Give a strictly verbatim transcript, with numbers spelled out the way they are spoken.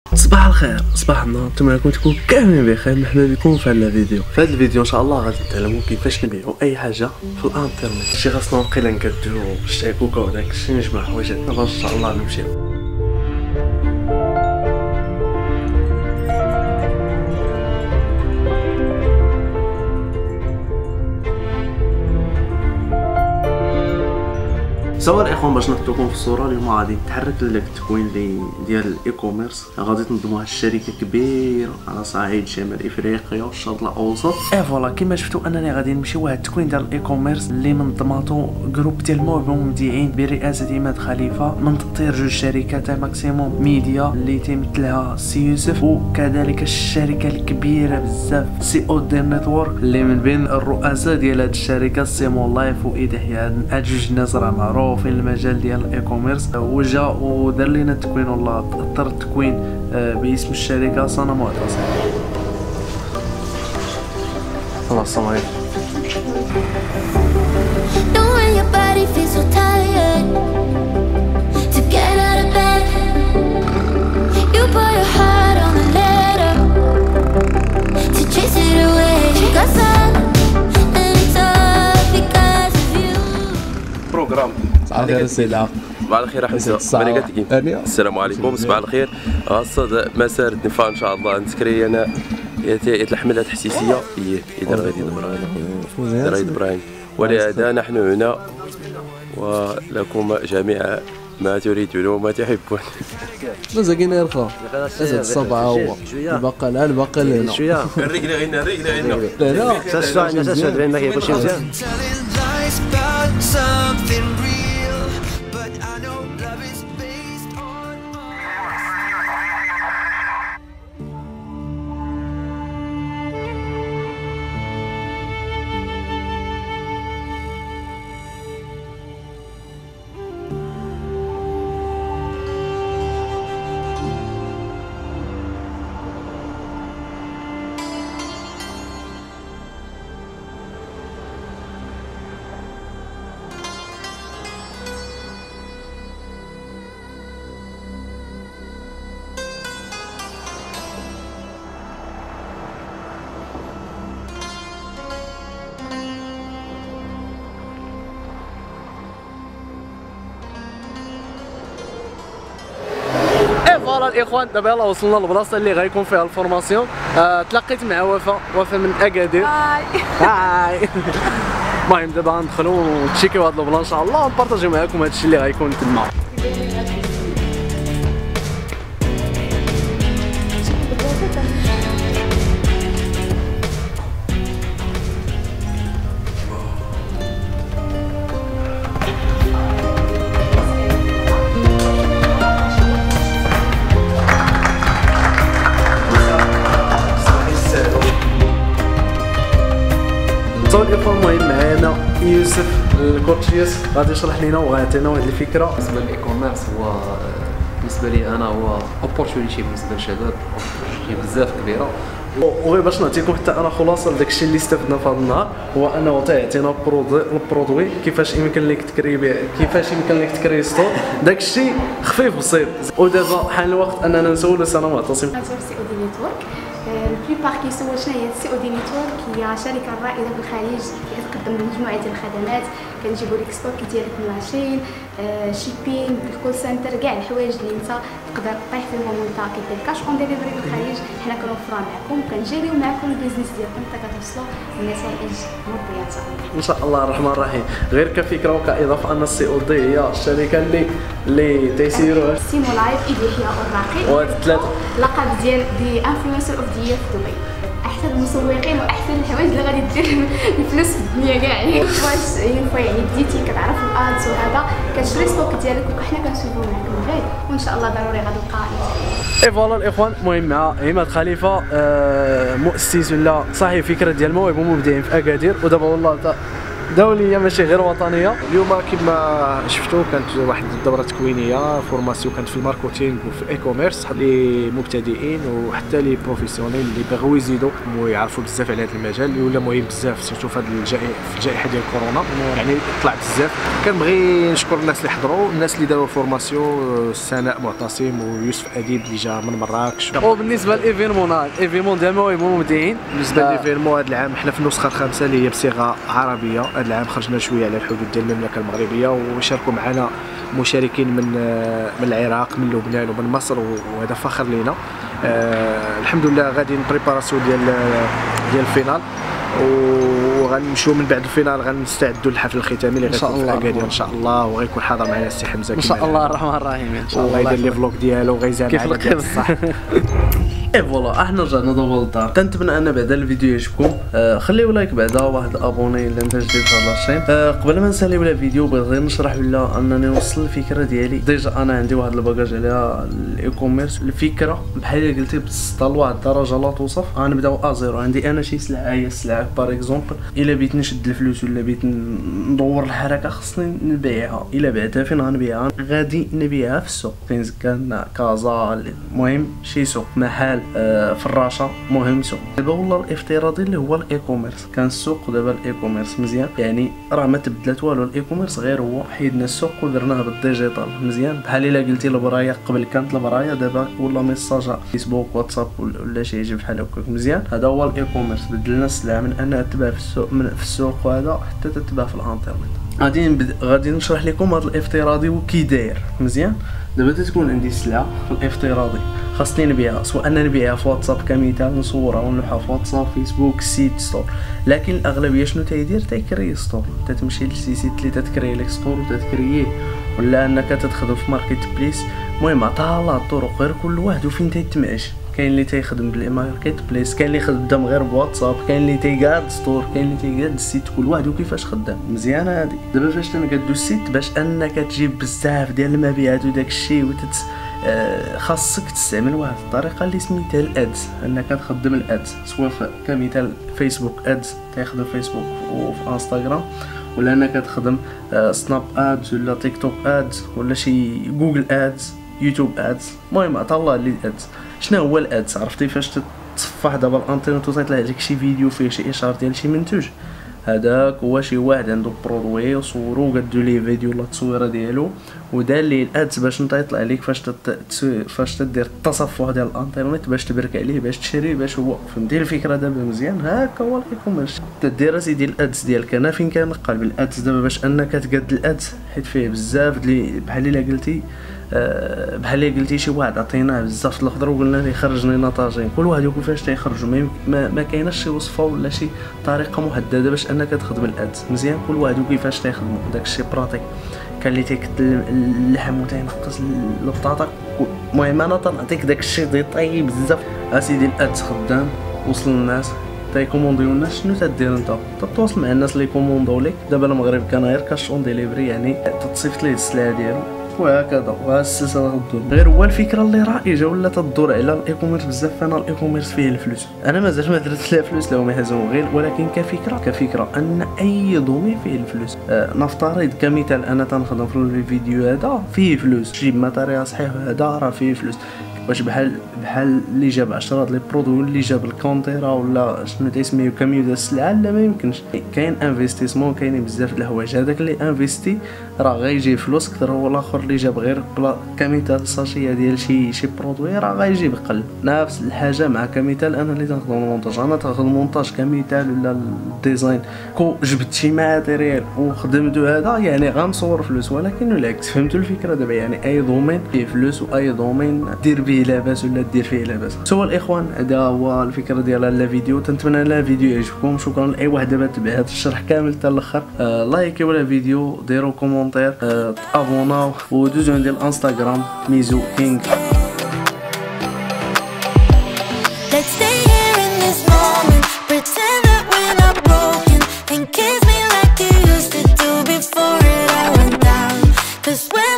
صباح الخير، صباح النور، نتمنى راكم تكونوا كاملين بخير. مرحبا بكم في هذا الفيديو. في هذا الفيديو ان شاء الله غادي نتعلموا كيفاش نبيعوا اي حاجه في الانترنت. شي خاصنا وقيلا نكدو شي كوكا وداك الشيء، نجمع حوايجاتنا باش ان شاء الله نمشيو. سواء الاخوان باش نحط لكم في الصوره اليوم غادي نتحرك لك التكوين اللي ديال الاي كوميرس. غادي تنظموها الشركه كبيره على صعيد شمال افريقيا والشرق الاوسط. اي فوالا كما شفتوا انني غادي نمشيو لهاد التكوين ديال الاي كوميرس اللي منظماتو جروب ديال الموهبه والمبدعين برئاسه عماد خليفه من تطوير جوج شركات ماكسيموم ميديا اللي تيمثلها السي يوسف، وكذلك الشركه الكبيره بزاف سي او دي نتورك اللي من بين الرؤساء ديال هاد الشركه سي مون لايف وايد حياد. هاد جوج ناس راه معروف في المجال ديال الاي كوميرس، وجا ودار لنا التكوين والله اضطر التكوين باسم الشركه صنم معتصم. خلاص السلام عليكم. بروغرام صباح الخير السيدة. صباح الخير حمزة. السلام عليكم. صباح الخير. غاصة مسار الدفاع ان شاء الله نسكري انا يا الحملات التحسيسية هي إذا غادي ابراهيم غادي ابراهيم ولهذا نحن هنا ولكم جميعا ما تريدون وما تحبون. مساكين يرخى اسد الصبع هو البقى لا البقى لهنا شويه الرجل غينا الرجل غينا لا تسمع الناس تسمع ما كيقولش مزيان. Something real, but I know love is based on فوالا الاخوان. دابا يلاه وصلنا للبلاصه اللي غيكون فيها الفورماسيون. آه، تلاقيت مع وفاء وفاء من اكادير. هاي هاي. المهم دابا غندخلوا ونتشيكيو هاد البلان ان شاء الله ونبارطاجيو معكم هادشي اللي غيكون تما. صور الاخوان. المهم معانا يوسف الكوتشيس غادي يشرح لنا وغيعطينا واحد الفكره. بالنسبه للاي كوميرس هو بالنسبه لي انا هو اوبورتونيتي بالنسبه للشباب، اوبورتونيتي بزاف كبيره. وغير باش نعطيكم حتى انا خلاصه لداكشي اللي استفدنا في هذا النهار، هو انه تيعطينا البرودوي كيفاش يمكن لك تكري بيه، كيفاش يمكن لك تكري ستور، داكشي خفيف بسيط. ودابا حان الوقت اننا نسولو سنه معتصم. سي او دي نتورك البليبار كيسول شنو هي سي او دي نتورك. هي شركه رائده في الخليج كتقدم مجموعه ديال الخدمات، كنجيبوا لك ستوك ديالك من لاشين، شيبين، الكول سنتر، كاع الحوايج اللي انت تقدر طيح فيهم وانت كدير كاش اون ديليفري في الخليج. حنا كنوفرها معكم وكنجريو معكم البيزنس ديالكم حتى كتوصلوا لنتائج مرضيه ان شاء الله. ان شاء الله الرحمن الرحيم. غير كفكره وكاضافه ان السي او دي هي الشركه اللي اللي تيسيروها سي مون لايف ايدي يحيى الراقي، وهاد الثلاثه لقب ديال دي انفلونسر اوف دي في دبي. احسن المسوقين واحسن الحوايج اللي غادي دير الفلوس في الدنيا كاع. يعني واش ينفع يعني بديتي كتعرف الادز وهذا كتشري ستوك ديالك وحنا كنسولفو معاك من بعد وان شاء الله ضروري غتلقى. اي فوالا الاخوان. المهم مع عماد خليفه آه مؤسس ولا صاحب فكره ديال المواهب ومبدعين في اكادير. ودابا والله دوليه ماشي غير وطنيه. اليوم كما شفتوا كانت واحد الدوره تكوينيه فورماسيون كانت في الماركتينغ وفي الاي كوميرس لي مبتدئين وحتى لي بروفيسيونيل اللي بغاو يزيدوا ويعرفوا بزاف على هذا المجال اللي ولا مهم بزاف سيرتو في هذه الجائحه في الجائحه ديال كورونا يعني طلع بزاف. كنبغي نشكر الناس اللي حضروا الناس اللي داروا الفورماسيون سناء معتصم ويوسف اديب اللي جا من مراكش. وبالنسبه للايفينمون الايفينمون ديال المواهب والمبدعين بالنسبه للايفينمون هذا العام حنا في النسخه الخامسه اللي هي بصيغه عربيه. هذا العام خرجنا شويه على الحدود ديال المملكه المغربيه وشاركوا معنا مشاركين من من العراق من لبنان ومن مصر وهذا فخر لينا. أه الحمد لله غادي بريباراسيون ديال ديال الفينال وغنمشيو من بعد الفينال غنستعدوا للحفل الختامي اللي غيكون في اكادير ان شاء الله وغيكون حاضر معنا السي حمزه ان شاء الله الرحمن الرحيم ان شاء الله وغيدير لي فلوق ديالو وغيزعم كيف الخير الصح. اي فوالا احنا رجعنا دابا للدار. كنتمنى ان بعدا الفيديو يعجبكم. آه خليو لايك بعدا واحد الابوني الا انت جديد في هذا الشين. آه قبل ما نساليو على الفيديو بغيت غير نشرح ولا انني نوصل الفكره ديالي. ديجا انا عندي واحد الباكاج على الاي كوميرس. الفكره بحال قلتي بتسطى لواحد الدرجه لا توصف. غنبداو ازيرو. عندي انا شي سلعه هي السلعه باغ اكزومبل الا بغيت نشد الفلوس ولا بغيت ندور الحركه خصني نبيعها. الا بعتها فين غنبيعها؟ غادي نبيعها في السوق فين كان كازا المهم شي سوق محل آه فراشه مهم سوق. دابا والله الافتراضي اللي هو الاي كوميرس كان السوق ودابا الاي كوميرس مزيان يعني راه ما تبدلات والو. الاي كوميرس غير هو حيدنا السوق ودرناه بالديجيتال مزيان. بحال الا قلتي البرايه قبل كانت البرايه دابا ولا ميساج فيسبوك واتساب ولا شي حاجه بحال هكاك مزيان. هذا هو الاي كوميرس بدلنا السلعه من انها تباع في السوق من في السوق وهذا حتى تتباع في الانترنت. غادي نبدا غادي نشرح لكم هذا الافتراضي وكي داير مزيان. دابا تكون عندي سلعه في الافتراضي خاصني نبيعها سواء انا نبيعها في واتساب كمثال نصورها ونلوحها في واتساب فيسبوك سيت ستور. لكن الاغلبيه شنو تيدير تيكري ستور. تتمشي لشي سيت اللي تتكري لك ستور وتتكريه ولا انك تدخل في ماركت بليس. المهم عطاها الله الطرق غير كل واحد وفين تيتمعش. كاين اللي تيخدم بالماركت بليس كاين اللي خدام غير بواتساب كاين اللي تيقاد ستور كاين اللي تيقاد السيت كل واحد وكيفاش خدام مزيانه هذه. دابا فاش تنقادو السيت باش انك تجيب بزاف ديال المبيعات وداك الشيء وتت آه خاصك تستعمل واحد الطريقه اللي سميتها الادز انك تخدم الادز سواء كمثال فيسبوك ادز تيخدم فيسبوك وفي انستغرام ولا انك تخدم آه سناب ادز ولا تيك توك ادز ولا شي جوجل ادز يوتيوب ادز. المهم عطا الله لي ادز. شنو هو الادز؟ عرفتي فاش تصفح دابا الانترنت وتطلع لك شي فيديو فيه شي اشاره ديال شي منتوج هذاك هو شي واحد عنده برودوي وصورو وقادو ليه فيديو ولا التصويره ديالو ودار ليه الادز باش انت يطلع لك فاش تت... فاش تدير التصفح ديال الانترنت باش تبرك عليه باش تشري باش هو فهمتي الفكره دابا مزيان. هاكا هو الاي كوميرس. تدير اسيدي الادز ديالك انا فين كان قلب الادز دابا باش انك تقاد الادز حيت فيه بزاف اللي بحال الا قلتي أه بحال اللي قلتي شي واحد عطيناه بزاف الخضر وقلنا ليه خرج لنا نتاجين كل واحد وكيفاش تيخرجوا ما, ما كايناش شي وصفه ولا شي طريقه محدده باش انك تخدم الادز مزيان. كل واحد وكيفاش تيخدموا داكشي براتيك. كان اللي تيكد اللحم وتينقص البطاطا. المهم انا تنعطيك داكشي ديطاي بزاف. اسيدي الادز خدام وصل للناس تيكومونديو الناس. شنو تدير انت؟ تتواصل مع الناس اللي كوموندو لك. دابا المغرب كان غير كاش اون ديليفري يعني تتصيفط ليه السلعه ديالو وهكذا وها السلسله غدور. غير هو الفكره اللي رائجه ولا تدور على الاي كوميرس بزاف. انا الاي كوميرس فيه الفلوس انا مازال ما درت لا فلوس لهم يحزنوا غير ولكن كفكره كفكره ان اي دومين فيه الفلوس. آه نفترض كمثال انا تنخدم في الفيديو هذا فيه فلوس تجيب ماتيريال صحيح هذا راه فيه فلوس. واش بحال بحال اللي جاب عشرة ديال لي برودوي اللي جاب الكونتيرا ولا شنو تيسميو كاميو ديال السلعه لا ما يمكنش. كاين انفستيسمون كاينين بزاف د الحوايج. هذاك اللي انفيستي راه غيجي فلوس اكثر هو الاخر اللي جاب غير بلا كمثال ساشيه ديال شي شي برودوي راه غيجيب قل. نفس الحاجه مع كمثال انا اللي تنخدم المونتاج انا تاخذ المونتاج كمثال ولا الديزاين كو جبت شي ماتيريال وخدمتو هذا يعني غنصور فلوس ولكن العكس. فهمتوا الفكره دابا يعني اي دومين فيه فلوس واي دومين دير به لاباس ولا دير فيه لاباس. سوا الاخوان هذا هو الفكره ديال الفيديو. تنتمنى ان الفيديو يعجبكم. شكرا لاي واحد دابا تبع هذا الشرح كامل حتى الاخر. آه لايكي ولا فيديو ديروا كومونتير آه ابوناو ودوزو عندي الانستغرام ميزو كينغ. Let's stay here in this moment, pretend that we're not broken, and kiss me like you used to do before it all went down. 'Cause when